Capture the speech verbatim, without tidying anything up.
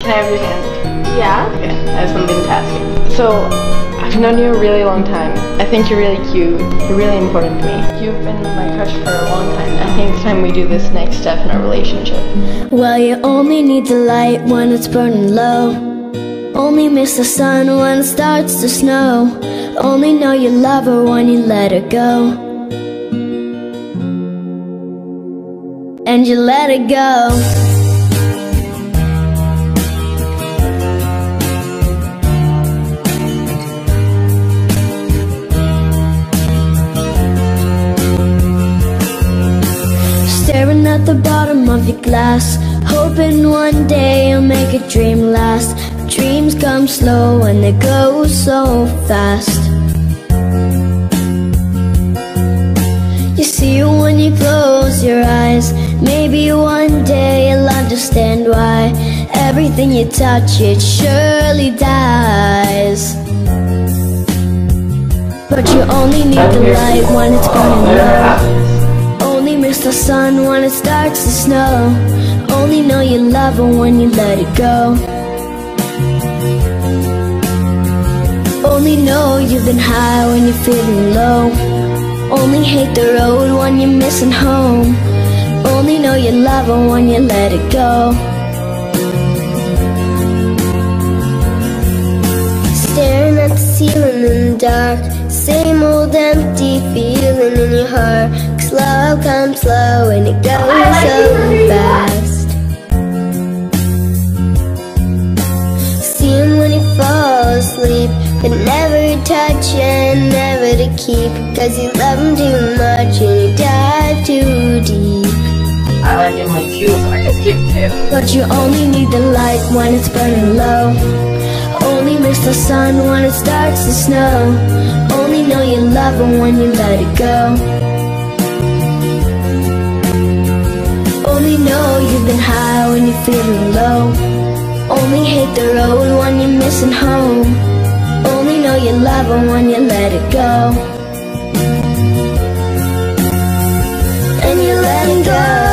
Can I have your hand? Yeah? Okay, I have something to ask you. So, I've known you a really long time. I think you're really cute. You're really important to me. You've been my crush for a long time. I think it's time we do this next step in our relationship. Well, you only need the light when it's burning low. Only miss the sun when it starts to snow. Only know you love her when you let her go. And you let it go. Staring at the bottom of your glass, hoping one day you'll make a dream last. Dreams come slow and they go so fast. You see when you close your eyes. Maybe one day you'll understand why everything you touch, it surely dies. But you only need the light when it's burning low. Only miss the sun when it starts to snow. Only know you love her when you let it go. Only know you've been high when you're feeling low. Only hate the road when you're missing home. Only know you love her when you let it go. Staring at the ceiling in the dark, same old empty feeling in your heart. Slow comes slow and it goes so fast. See him when he falls asleep, but never touch and never to keep, 'cause you love him too much and you dive too deep. I like it when you so I can skip too. But you only need the light when it's burning low. Only miss the sun when it starts to snow. Only know you love her when you let it go. Only know you've been high when you're feeling low. Only hate the road when you're missing home. Only know you love her when you let it go. And you let it go.